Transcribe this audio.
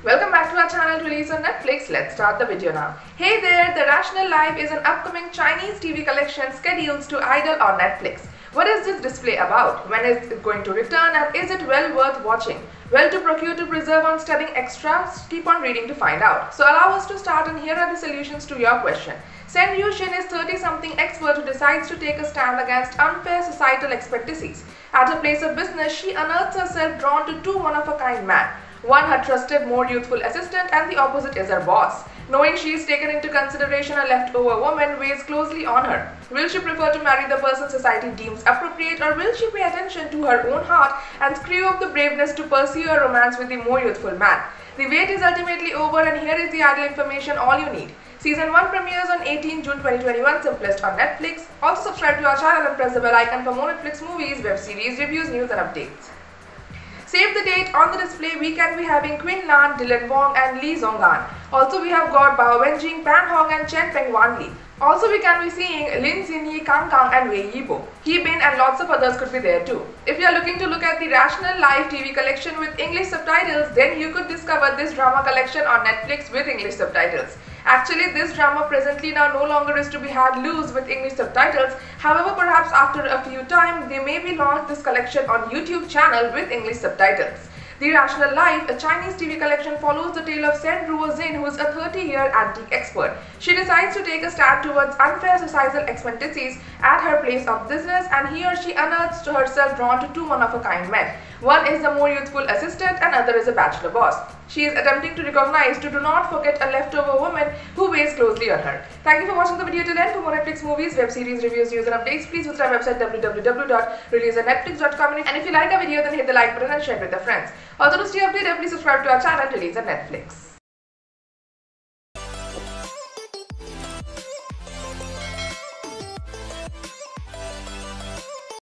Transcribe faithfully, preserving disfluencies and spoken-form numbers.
Welcome back to our channel released on Netflix. Let's start the video now. Hey there, The Rational Life is an upcoming Chinese T V collection scheduled to idle on Netflix. What is this display about? When is it going to return, and is it well worth watching? Well to procure, to preserve on studying extras? Keep on reading to find out. So allow us to start, and here are the solutions to your question. Sen Yuxin is thirty-something expert who decides to take a stand against unfair societal expectancies. At her place of business, she unearths herself drawn to two one-of-a-kind men. One her trusted, more youthful assistant, and the opposite is her boss. Knowing she is taken into consideration, a leftover woman weighs closely on her. Will she prefer to marry the person society deems appropriate, or will she pay attention to her own heart and screw up the braveness to pursue a romance with the more youthful man? The wait is ultimately over, and here is the ideal information all you need. Season one premieres on eighteenth June twenty twenty-one, simplest on Netflix. Also subscribe to our channel and press the bell icon for more Netflix movies, web series, reviews, news and updates. Save the date. On the display, we can be having Quinn Lan, Dylan Wong and Lee Zonggan. Also, we have got Bao Wenjing, Pan Hong and Chen Peng Wan Li. Also, we can be seeing Lin Xinyi, Kang Kang and Wei Yibo. He Bin and lots of others could be there too. If you are looking to look at the Rational Life T V collection with English subtitles, then you could discover this drama collection on Netflix with English subtitles. Actually, this drama presently now no longer is to be had loose with English subtitles. However, perhaps after a few time, they may be launched this collection on YouTube channel with English subtitles. The Rational Life, a Chinese T V collection, follows the tale of Sen Ruozin, who is a thirty-year antique expert. She decides to take a stand towards unfair societal expectancies at her place of business, and he or she unearths to herself drawn to two one-of-a-kind men. One is the more youthful assistant, and other is a bachelor boss. She is attempting to recognize to do not forget a leftover woman who weighs closely on her. Thank you for watching the video till end. For more Netflix movies, web series, reviews, news and updates, please visit our website w w w dot release on netflix dot com, and if you like our video, then hit the like button and share it with your friends. Also, to stay updated, please subscribe to our channel Release on Netflix.